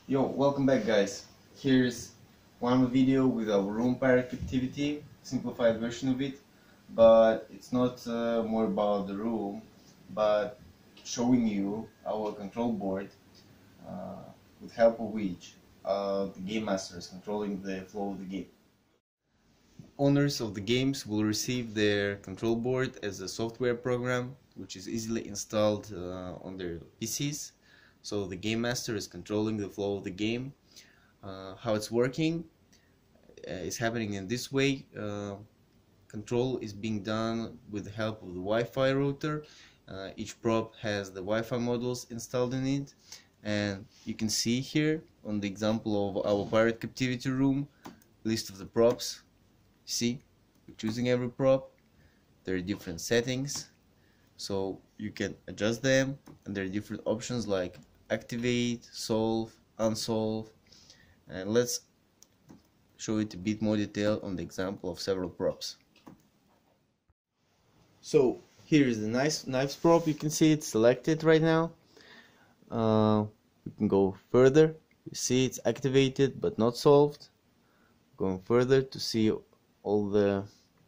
Yo, welcome back guys. Here's one more video with our room pirate captivity, simplified version of it, but it's not more about the room, but showing you our control board, with help of which the game master is controlling the flow of the game. Owners of the games will receive their control board as a software program which is easily installed on their PCs. So the game master is controlling the flow of the game. How it's working is happening in this way. Control is being done with the help of the Wi-Fi router. Each prop has the Wi-Fi modules installed in it, and you can see here on the example of our pirate captivity room list of the props. See, we're choosing every prop. There are different settings, so you can adjust them, and there are different options like activate, solve, unsolve, and let's show it a bit more detail on the example of several props. So here is the knives prop. You can see it's selected right now. We can go further. You see it's activated but not solved. Going further to see all the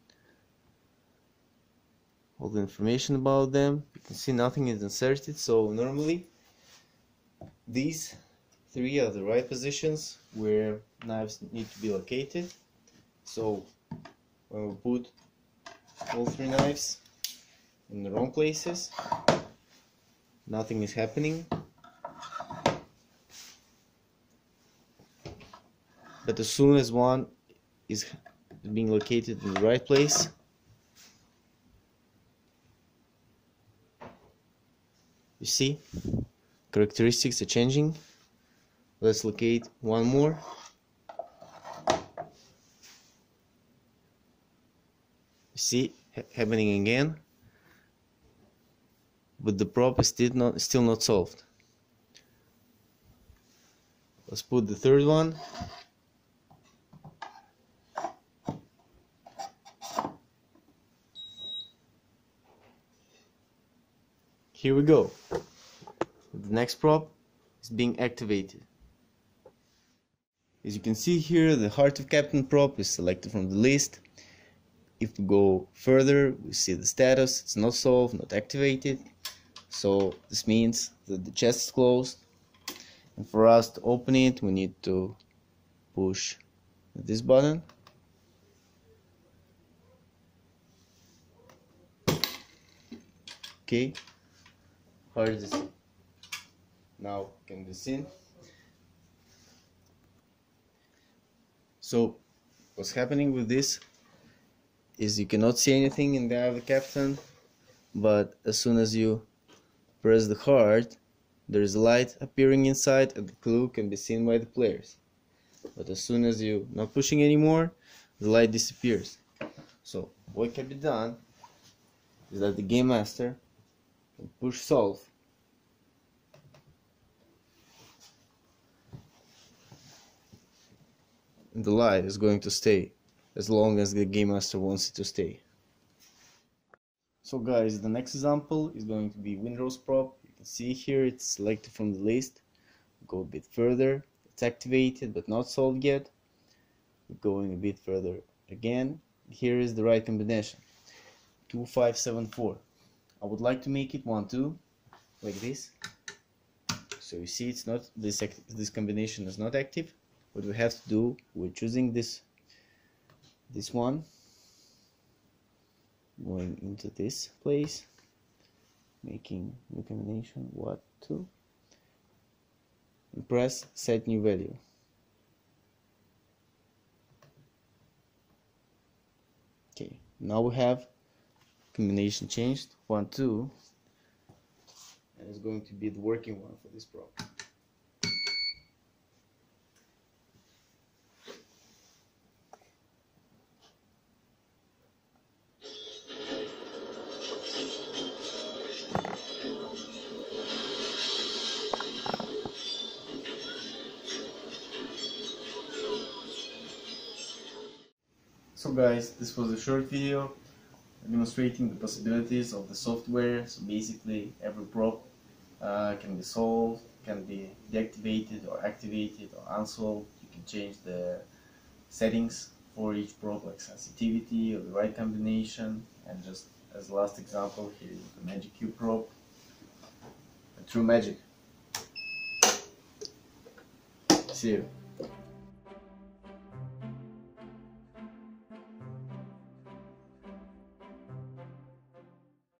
information about them. You can see nothing is inserted, so normally these three are the right positions where knives need to be located. So when we put all three knives in the wrong places, nothing is happening. But as soon as one is being located in the right place, you see characteristics are changing. Let's locate one more. You see happening again, but the prop is still not solved. Let's put the third one. Here we go. The next prop is being activated. As you can see here, the Heart of Captain prop is selected from the list. If we go further, we see the status. It's not solved, not activated. So this means that the chest is closed. And for us to open it, we need to push this button. Okay. Heart is now can be seen. So what's happening with this is you cannot see anything in the eye of the captain, but as soon as you press the heart, there is a light appearing inside and the clue can be seen by the players. But as soon as you're not pushing anymore, the light disappears. So what can be done is that the game master can push solve, and the light is going to stay as long as the game master wants it to stay. So guys, the next example is going to be Windrose prop. You can see here it's selected from the list. Go a bit further, it's activated but not solved yet. Going a bit further again, here is the right combination, 2 5 7 4. I would like to make it 1 2 like this. So you see it's not this combination is not active. What we have to do, we're choosing this one, going into this place, making new combination 1 2, and press set new value. Okay, now we have combination changed 1 2, and it's going to be the working one for this prop. So guys, this was a short video demonstrating the possibilities of the software. So basically every prop can be solved, can be deactivated or activated or unsolved. You can change the settings for each probe, like sensitivity or the right combination. And just as the last example, here is the Magic Cube probe. True magic. See you.